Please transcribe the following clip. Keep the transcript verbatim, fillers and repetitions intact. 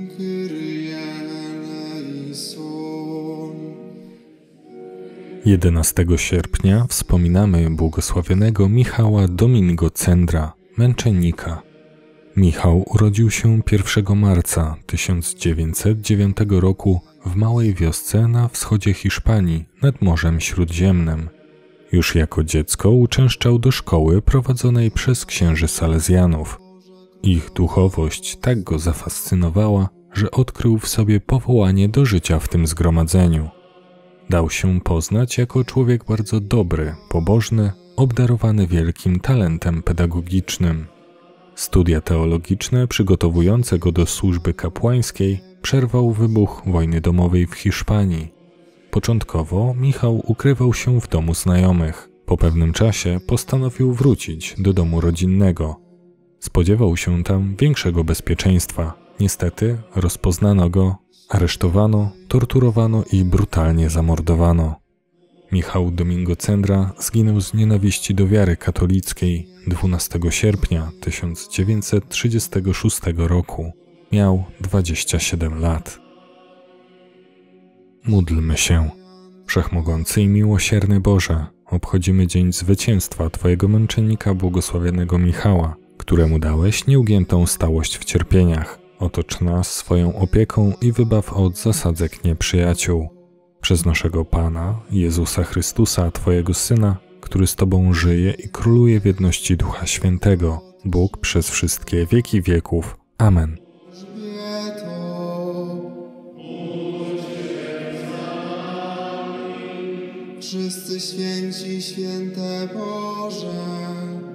jedenastego sierpnia wspominamy błogosławionego Michała Domingo-Cendra, męczennika. Michał urodził się pierwszego marca tysiąc dziewięćset dziewiątego roku w małej wiosce na wschodzie Hiszpanii nad Morzem Śródziemnym. Już jako dziecko uczęszczał do szkoły prowadzonej przez księży salezjanów. Ich duchowość tak go zafascynowała, że odkrył w sobie powołanie do życia w tym zgromadzeniu. Dał się poznać jako człowiek bardzo dobry, pobożny, obdarowany wielkim talentem pedagogicznym. Studia teologiczne przygotowujące go do służby kapłańskiej przerwał wybuch wojny domowej w Hiszpanii. Początkowo Michał ukrywał się w domu znajomych. Po pewnym czasie postanowił wrócić do domu rodzinnego. Spodziewał się tam większego bezpieczeństwa. Niestety rozpoznano go, aresztowano, torturowano i brutalnie zamordowano. Michał Domingo-Cendra zginął z nienawiści do wiary katolickiej dwunastego sierpnia tysiąc dziewięćset trzydziestego szóstego roku. Miał dwadzieścia siedem lat. Módlmy się. Wszechmogący i miłosierny Boże, obchodzimy dzień zwycięstwa Twojego męczennika błogosławionego Michała, któremu dałeś nieugiętą stałość w cierpieniach. Otocz nas swoją opieką i wybaw od zasadzek nieprzyjaciół. Przez naszego Pana, Jezusa Chrystusa, Twojego Syna, który z Tobą żyje i króluje w jedności Ducha Świętego, Bóg przez wszystkie wieki wieków. Amen. Wszyscy święci, święte Boże,